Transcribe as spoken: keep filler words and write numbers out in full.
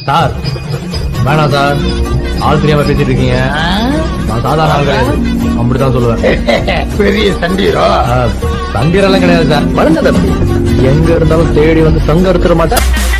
Sir வேணாம் sir, ஆள் தெரியாம பேசிட்டு இருக்கீங்க. நான் சாதாரண ஆள் கிடையாது, அப்படித்தான் சொல்லுவேன். பெரிய சண்டீரோ? சண்டீரெல்லாம் கிடையாது சார், வளர்ந்த தம்பி. எங்க இருந்தாலும் தேடி வந்து சங்க எடுத்துட மாட்டேன்.